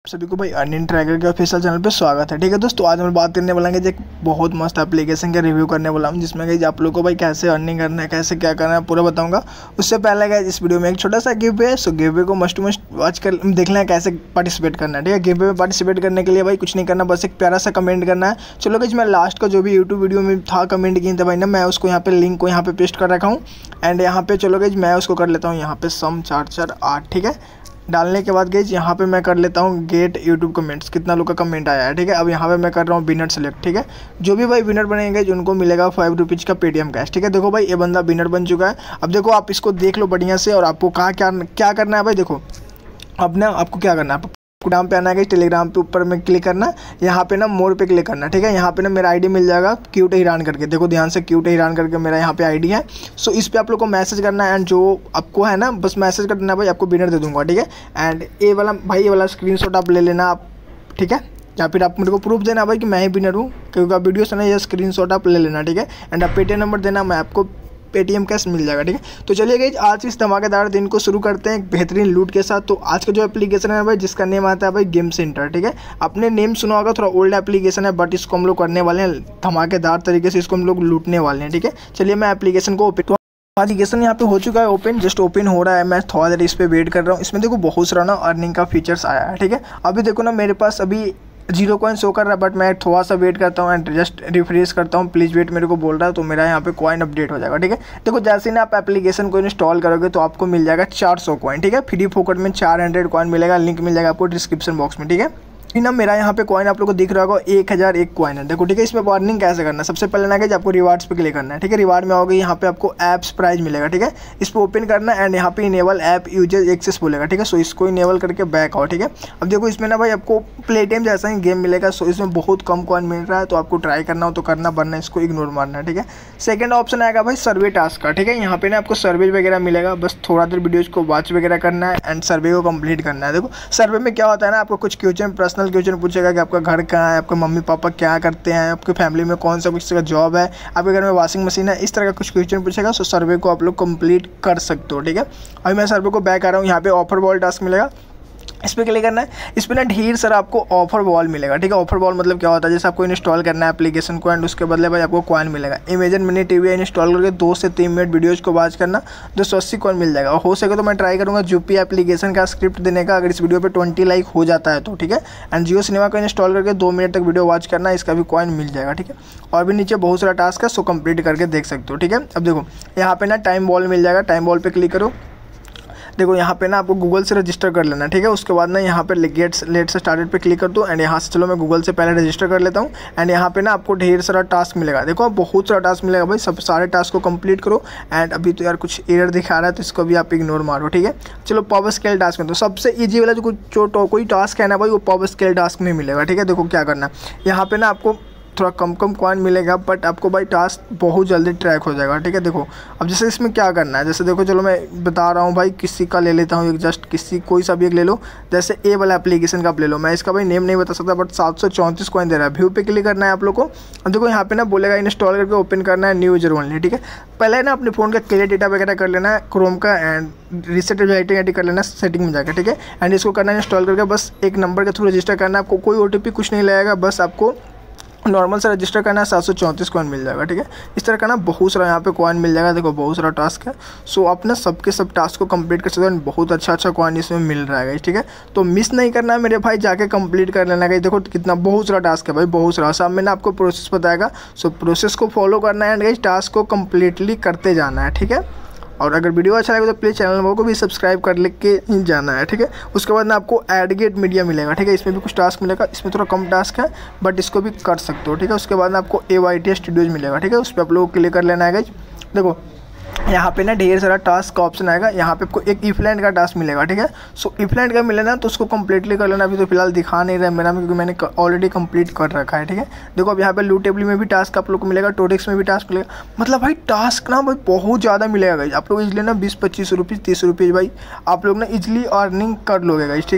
सभी को भाई अर्निंग ट्रैकर के ऑफिशियल चैनल पे स्वागत है। ठीक है दोस्तों, आज हम बात करने वाला है एक बहुत मस्त एप्लीकेशन का रिव्यू करने वाला हूँ, जिसमें कि आप लोगों को भाई कैसे अर्निंग करना है, कैसे क्या करना है पूरा बताऊंगा। उससे पहले गाइस इस वीडियो में एक छोटा सा गिव है, सो गिव को मस्ट टू मस्ट वॉच कर देख लें कैसे पार्टिसिपेट करना है। ठीक है, गिव में पार्टिसिपेट करने के लिए भाई कुछ नहीं करना, बस एक प्यारा सा कमेंट करना है। चलो गाइस, मैं लास्ट का जो भी यूट्यूब वीडियो में था कमेंट किए थे भाई ना, मैं उसको यहाँ पे लिंक को यहाँ पे पेस्ट कर रखा हूँ। एंड यहाँ पे चलो गाइस मैं उसको कर लेता हूँ यहाँ पे सम 448। ठीक है, डालने के बाद गाइस यहाँ पे मैं कर लेता हूँ गेट यूट्यूब कमेंट्स, कितना लोग का कमेंट आया है। ठीक है, अब यहाँ पे मैं कर रहा हूँ विनर सेलेक्ट। ठीक है, जो भी भाई विनर बनेंगे उनको मिलेगा 5 रुपीज़ का पेटीएम कैश। ठीक है, देखो भाई ये बंदा विनर बन चुका है। अब देखो आप इसको देख लो बढ़िया से, और आपको कहाँ क्या करना है भाई। देखो अब ना आपको क्या करना है, टेलीग्राम पे आना है, टेलीग्राम पे ऊपर में क्लिक करना, यहाँ पे ना मोर पे क्लिक करना। ठीक है, यहाँ पे ना मेरा आईडी मिल जाएगा क्यूट हिरान करके, देखो ध्यान से क्यूट हिरान करके मेरा यहाँ पे आईडी है। सो इस पे आप लोग को मैसेज करना है, एंड जो आपको है ना बस मैसेज करना है भाई, आपको विनर दे दूंगा। ठीक है, एंड ये वाला स्क्रीनशॉट आप ले लेना आप। ठीक है, या फिर आप मेरे को प्रूफ देना भाई कि मैं ही विनर हूँ, क्योंकि आप वीडियो से ना ये स्क्रीनशॉट आप ले लेना। ठीक है, एंड आप पेटीएम नंबर देना, मैं आपको पेटीएम कैश मिल जाएगा। ठीक है, तो चलिए गाइस आज इस धमाकेदार दिन को शुरू करते हैं एक बेहतरीन लूट के साथ। तो आज का जो एप्लीकेशन है भाई, जिसका नेम आता है भाई गेम सेंटर। ठीक है, आपने नेम सुना होगा, थोड़ा ओल्ड एप्लीकेशन है, बट इसको हम लोग करने वाले हैं धमाकेदार तरीके से, इसको हम लोग लूटने वाले हैं। ठीक है, चलिए मैं एप्लीकेशन को ओपन, एप्लीकेशन यहाँ पे हो चुका है ओपन, जस्ट ओपन हो रहा है। मैं थोड़ा देर इस पर वेट कर रहा हूँ। इसमें देखो बहुत सारा ना अर्निंग का फीचर्स आया है। ठीक है, अभी देखो ना मेरे पास अभी 0 कॉइन शो कर रहा है, बट मैं थोड़ा सा वेट करता हूँ एंड जस्ट रिफ्रेश करता हूँ। प्लीज़ वेट मेरे को बोल रहा है, तो मेरा यहाँ पे कॉइन अपडेट हो जाएगा। ठीक है, देखो जैसे ही ना आप एप्लीकेशन को इंस्टॉल करोगे तो आपको मिल जाएगा 400 कॉइन। ठीक है, फ्री फोकट में 400 कॉइन मिलेगा, लिंक मिल जाएगा आपको डिस्क्रिप्शन बॉक्स में। ठीक है, ना मेरा यहाँ पे कॉइन आप लोगों को दिख रहा होगा 1001 कॉइन है। देखो ठीक है, इसमें अर्निंग कैसे करना है, सबसे पहले ना कि आपको रिवार्ड्स पे क्लिक करना है। ठीक है, रिवार्ड में आओगे यहाँ पे आपको ऐप्स प्राइज मिलेगा। ठीक है, इस पर ओपन करना है एंड यहाँ पे इनेबल ऐप यूजर एक्सेस बोलेगा। ठीक है, सो इसको इनेबल करके बैक आओ। ठीक है, अब देखो इसमें ना भाई आपको प्ले टाइम जैसा ही गेम मिलेगा। सो इसमें बहुत कम कॉइन मिल रहा है, तो आपको ट्राई करना हो तो करना, वरना इसको इग्नोर मारना है। ठीक है, सेकंड ऑप्शन आएगा भाई सर्वे टास्क का। ठीक है, यहाँ पे ना आपको सर्वे वगैरह मिलेगा, बस थोड़ा देर वीडियोज को वॉच वगैरह करना है एंड सर्वे को कंप्लीट करना है। देखो सर्वे में क्या होता है ना, आपको कुछ क्वेश्चन, पर्सनल क्वेश्चन पूछेगा, आपका घर कहाँ है, आपके मम्मी पापा क्या करते हैं, आपके फैमिली में कौन सा किसी का जॉब है, आपके घर में वॉशिंग मशीन है, इस तरह का कुछ क्वेश्चन पूछेगा। सो सर्वे को आप लोग कंप्लीट कर सकते हो। ठीक है, अभी मैं सर्वे को बैक आ रहा हूँ। यहाँ पे ऑफर बॉल टास्क मिलेगा, इस पर क्लिक करना है। इस पर ना ढेर सारा आपको ऑफर बॉल मिलेगा। ठीक है, ऑफर बॉल मतलब क्या होता है, जैसे आपको इंस्टॉल करना है एप्लीकेशन को एंड उसके बदले भाई आपको कॉइन मिलेगा। इमेजिन मिनी टीवी इंस्टॉल करके 2 से 3 मिनट वीडियोज़ को वॉच करना, 280 कॉइन मिल जाएगा। और हो सके तो मैं ट्राई करूँगा यूपी एप्लीकेशन का स्क्रिप्ट देने का, अगर इस वीडियो पर 20 लाइक हो जाता है तो। ठीक है, एंड जियो सिनेमा को इंस्टॉल करके 2 मिनट तक वीडियो वॉच करना, इसका भी कॉइन मिल जाएगा। ठीक है, और भी नीचे बहुत सारा टास्क है, सो कंप्लीट करके देख सकते हो। ठीक है, अब देखो यहाँ पे ना टाइम बॉल मिल जाएगा, टाइम बॉल पे क्लिक करो। देखो यहाँ पे ना आपको गूगल से रजिस्टर कर लेना। ठीक है, उसके बाद ना यहाँ पे लेट से स्टार्टेड पे क्लिक कर दो एंड यहाँ से चलो मैं गूगल से पहले रजिस्टर कर लेता हूँ। एंड यहाँ पे ना आपको ढेर सारा टास्क मिलेगा। देखो बहुत सारा टास्क मिलेगा भाई, सब सारे टास्क को कंप्लीट करो। एंड अभी तो यार कुछ एरर दिखा रहा है, तो इसको भी आप इग्नोर मारो। ठीक है, चलो पावर स्केल टास्क में तो सबसे ईजी वाला जो कोई टास्क है ना भाई, वो पावर स्केल टास्क में मिलेगा। ठीक है, देखो क्या करना है, यहाँ पे ना आपको थोड़ा कम कॉइन मिलेगा, बट आपको भाई टास्क बहुत जल्दी ट्रैक हो जाएगा। ठीक है, देखो अब जैसे इसमें क्या करना है, जैसे देखो चलो मैं बता रहा हूँ भाई, किसी का ले लेता हूँ एक, जस्ट किसी कोई सा भी एक ले लो। जैसे ए वाला एप्लीकेशन का आप ले लो, मैं इसका भाई नेम नहीं बता सकता, बट 734 कॉइन दे रहा है। व्यू पे क्लिक करना है आप लोग को। अब देखो यहाँ पे ना बोलेगा इंस्टॉल करके ओपन करना है न्यू यूजर ओनली। ठीक है, पहले ना अपने फ़ोन का क्लियर डेटा वगैरह कर लेना है, क्रोम का, एंड रीसेट एडिटिंग कर लेना सेटिंग में जाकर। ठीक है, एंड इसको करना है इंस्टॉल करके, बस एक नंबर के थ्रू रजिस्टर करना है। आपको कोई OTP कुछ नहीं लगेगा, बस आपको नॉर्मल से रजिस्टर करना है, 734 कॉइन मिल जाएगा। ठीक है, इस तरह का ना बहुत सारा यहाँ पे कॉइन मिल जाएगा। देखो बहुत सारा टास्क है, सो आप ना सबके सब टास्क को कंप्लीट कर सकते हो, बहुत अच्छा कॉइन इसमें मिल रहा है। ठीक है, तो मिस नहीं करना है मेरे भाई, जाके कंप्लीट कर लेना है। देखो कितना बहुत सारा टास्क है भाई, बहुत सारा। सब में ना आपको प्रोसेस बताएगा, सो प्रोसेस को फॉलो करना है एंड टास्क को कम्प्लीटली करते जाना है। ठीक है, और अगर वीडियो अच्छा लगे तो प्लीज़ चैनल को भी सब्सक्राइब कर ले के ही जाना है। ठीक है, उसके बाद ना आपको एडगेट मीडिया मिलेगा। ठीक है, इसमें भी कुछ टास्क मिलेगा, इसमें थोड़ा कम टास्क है, बट इसको भी कर सकते हो। ठीक है, उसके बाद ना आपको AYT स्टूडियोज मिलेगा। ठीक है, उस पर आप लोगों को क्लिक कर लेना है गाइस। देखो यहाँ पे ना ढेर सारा टास्क का ऑप्शन आएगा, यहाँ पे आपको एक इफलैंड का टास्क मिलेगा। ठीक है, सो इफलैंड का मिलेगा तो उसको कंप्लीटली कर लेना। अभी तो फिलहाल दिखा नहीं रहा है मेरा में, क्योंकि मैंने ऑलरेडी कंप्लीट कर रखा है। ठीक है, देखो अब यहाँ पे लूटेबली में भी टास्क आप लोग को मिलेगा, टोडेक्स में भी टास्क मिलेगा। मतलब भाई टास्क ना भाई बहुत ज़्यादा मिलेगा गाइस, आप लोग इजली ना 20-25 रुपीज़ 30 रुपीज़ भाई आप लोग ना इजली अर्निंग कर लोगे गाइस। ठीक है,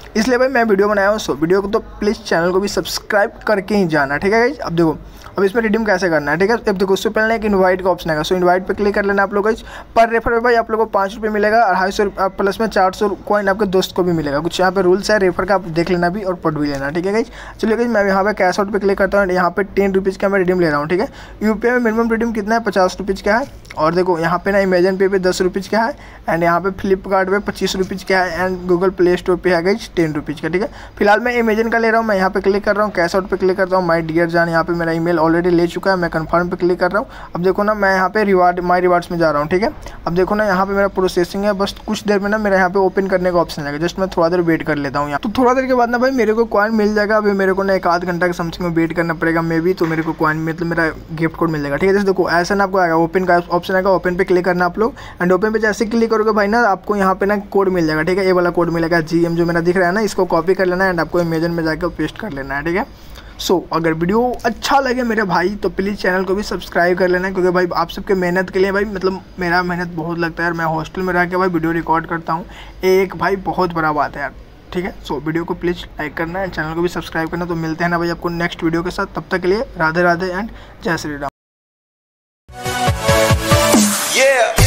इसलिए भाई मैं वीडियो बनाया हूँ। सो वीडियो को तो प्लीज़ चैनल को भी सब्सक्राइब करके ही जाना, ठीक है गाइज। अब देखो अब इसमें रिडीम कैसे करना है, ठीक है। अब देखो उससे पहले एक इनवाइट का ऑप्शन आएगा, सो इनवाइट पे क्लिक कर लेना आप लोग गाइज। पर रेफर में भाई आप लोग को 5 रुपये मिलेगा, 250 प्लस में 400 कॉइन आपके दोस्त को भी मिलेगा। कुछ यहाँ पे रूल्स है रेफर का, आप देख लेना भी और पढ़ भी लेना, ठीक है गाइज। चलिए गाइज मैं यहाँ पे कैश आउट पे क्लिक करता हूँ। यहाँ पे 10 रुपीज़ का मैं रिडीम ले रहा हूँ, ठीक है। यूपीआई में मिनिमम रिडीम कितना है, 50 रुपीज़ का है। और देखो यहाँ पे ना अमेजन पे 10 रुपीज़ का है, एंड यहाँ पे फ्लिपकार्ट पे 25 रुपीज़ का है, एंड गूगल प्ले स्टोर पे है गाइज 10 रुपीज़ का, ठीक है। फिलहाल मैं अमेजन का ले रहा हूँ, मैं यहाँ पे क्लिक कर रहा हूँ, कैश आउट पे क्लिक करता हूँ। माय डियर जान यहाँ पे मेरा ईमेल ऑलरेडी ले चुका है, मैं कंफर्म पे क्लिक कर रहा हूँ। अब देखो ना मैं यहाँ पे रिवार्ड माय रिवार्ड्स में जा रहा हूँ, ठीक है। अब देखो ना यहाँ पे मेरा प्रोसेसिंग है, बस कुछ देर में ना मेरा यहाँ पे ओपन करने का ऑप्शन आएगा। जस्ट मैं थोड़ा देर वेट कर लेता हूँ यहाँ। तो थोड़ा देर के बाद ना भाई मेरे को कॉइन मिल जाएगा। अभी मेरे को ना 1 आध घंटा के समथिंग में वेट करना पड़ेगा मे भी, तो मेरे को कॉइन मतलब मेरा गिफ्ट कोड मिल जाएगा, ठीक है। जैसे देखो ऐसा ना आपको आएगा, ओपन का ऑप्शन आएगा, ओपन पे क्लिक करना आप लोग। एंड ओपन पे जैसे क्लिक करोगे भाई ना आपको यहाँ पे ना कोड मिल जाएगा, ठीक है। ये वाला कोड मिलेगा GM जो मेरा दिख रहा है ना, इसको कॉपी कर लेना है एंड आपको अमेजन में जाकर पेस्ट कर लेना है, ठीक है। सो अगर वीडियो अच्छा लगे मेरे भाई तो प्लीज़ चैनल को भी सब्सक्राइब कर लेना, क्योंकि भाई आप सबके मेहनत के लिए भाई मतलब मेरा मेहनत बहुत लगता है यार। मैं हॉस्टल में रह के भाई वीडियो रिकॉर्ड करता हूँ, एक भाई बहुत बड़ा बात है यार, ठीक है। सो वीडियो को प्लीज़ लाइक करना है, चैनल को भी सब्सक्राइब करना। तो मिलते हैं ना भाई आपको नेक्स्ट वीडियो के साथ, तब तक के लिए राधे राधे एंड जय श्री राम।